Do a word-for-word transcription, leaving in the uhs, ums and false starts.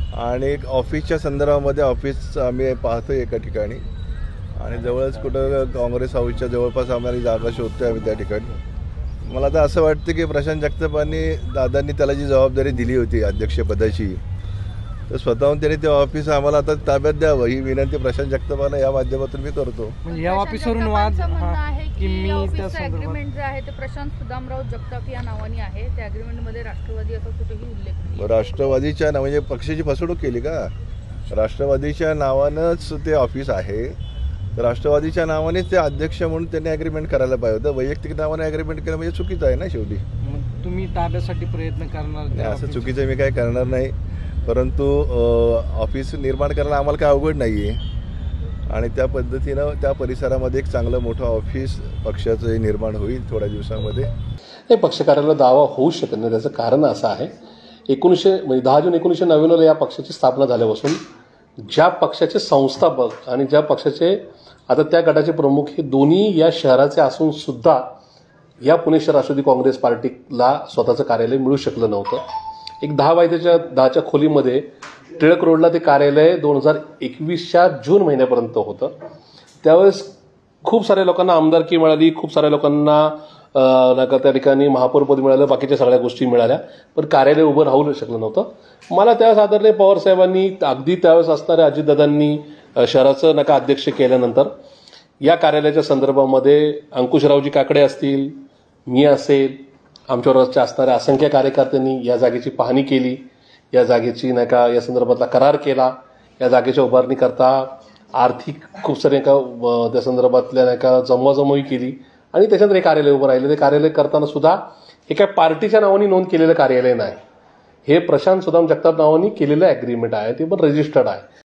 आणि ऑफिसच्या संदर्भामध्ये ऑफिस आम्ही पाहतो एका ठिकाणी आणि जवळच कुठं काँग्रेस हाऊसच्या जवळपास आम्हाला जागा शोधतोय आम्ही त्या ठिकाणी। मला तर असं वाटतं की प्रशांत जगतापांनी दादांनी त्याला जी जबाबदारी दिली होती अध्यक्षपदाची, तर स्वतःहून त्यांनी ते ऑफिस आम्हाला आता ताब्यात द्यावं ही विनंती प्रशांत जगतापांना या माध्यमातून मी करतो। म्हणजे या ऑफिसवरून वाद आहे की मी ऑफिसचं त्या ॲग्रीमेंट जे आहे ते प्रशांत सुदामराव जगताप या नावाने आहे, त्या ॲग्रीमेंटमध्ये राष्ट्रवादी असा कुठेही उल्लेख नाही। राष्ट्रवादीच्या नाव म्हणजे पक्षाची फसवणूक केली का? राष्ट्रवादीच्या नावानंच ते ऑफिस आहे, तर राष्ट्रवादीच्या नावानेच ते अध्यक्ष म्हणून त्यांनी ॲग्रीमेंट करायला पाहिजे होतं। वैयक्तिक नावाने ॲग्रीमेंट केलं म्हणजे चुकीचं आहे ना शेवटी। मग तुम्ही ताब्यासाठी प्रयत्न करणार? नाही, असं चुकीचं मी काय करणार नाही, परंतु ऑफिस निर्माण करायला आम्हाला काय अवघड नाही आहे आणि त्या पद्धतीनं त्या परिसरामध्ये एक चांगलं मोठं ऑफिस पक्षाचं निर्माण होईल थोड्या दिवसामध्ये। हे पक्ष कार्यालयाला दावा होऊ शकत नाही। त्याचं कारण असं आहे, एकोणीसशे म्हणजे दहा जून एकोणीसशे नव्याण्णवला या पक्षाची स्थापना झाल्यापासून ज्या पक्षाचे संस्थापक आणि ज्या पक्षाचे आता त्या गटाचे प्रमुख हे दोन्ही या शहराचे असून सुद्धा या पुणे शहर राष्ट्रवादी काँग्रेस पार्टीला स्वतःचं कार्यालय मिळू शकलं नव्हतं। एक दहा बाय त्याच्या दहाच्या खोलीमध्ये टिळक रोडला ते कार्यालय दोन हजार एकवीसच्या जून महिन्यापर्यंत होतं। त्यावेळेस खूप साऱ्या लोकांना आमदारकी मिळाली, खूप साऱ्या लोकांना नका त्या ठिकाणी महापौरपद मिळालं, बाकीच्या सगळ्या गोष्टी मिळाल्या, पण कार्यालय उभं राहू शकलं नव्हतं। मला त्यावेळेस आदरणीय पवार साहेबांनी अगदी त्यावेळेस असणाऱ्या अजितदादांनी शहराचं नका अध्यक्ष केल्यानंतर या कार्यालयाच्या संदर्भामध्ये अंकुशरावजी काकडे असतील, मी असेल, आमच्यावरच्या असणाऱ्या असंख्य कार्यकर्त्यांनी या जागेची पाहणी केली, या जागेची नाही का या संदर्भातला करार केला, या जागेच्या उभारणीकरता आर्थिक खूप सारे का त्या संदर्भातल्या नाही का जमवाजमवी केली आणि त्याच्यानंतर हे कार्यालय उभं राहिलं। ते कार्यालय करताना सुद्धा हे काय पार्टीच्या नावाने नोंद केलेलं कार्यालय नाही, हे प्रशांत सुदाम जगताप नावाने केलेलं ॲग्रीमेंट आहे, ते पण रजिस्टर्ड आहे।